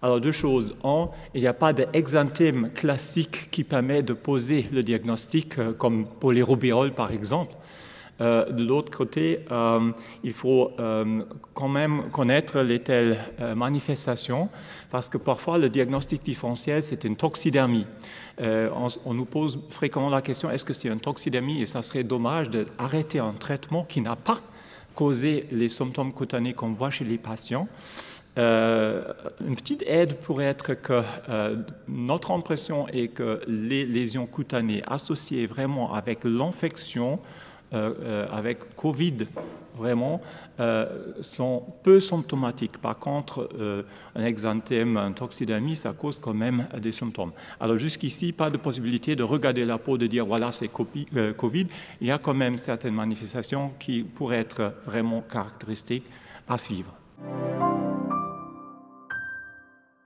Alors, deux choses. Un, il n'y a pas d'exanthème classique qui permet de poser le diagnostic, comme pour les rouvéoles, par exemple. De l'autre côté, il faut quand même connaître les telles manifestations, parce que parfois, le diagnostic différentiel, c'est une toxidermie. On nous pose fréquemment la question, est-ce que c'est une toxidermie? Et ça serait dommage d'arrêter un traitement qui n'a pas causé les symptômes cutanés qu'on voit chez les patients. Une petite aide pourrait être que notre impression est que les lésions cutanées associées vraiment avec l'infection, avec Covid, vraiment, sont peu symptomatiques. Par contre, un exanthème, un toxidermie, ça cause quand même des symptômes. Alors jusqu'ici, pas de possibilité de regarder la peau, de dire voilà, c'est Covid. Il y a quand même certaines manifestations qui pourraient être vraiment caractéristiques à suivre.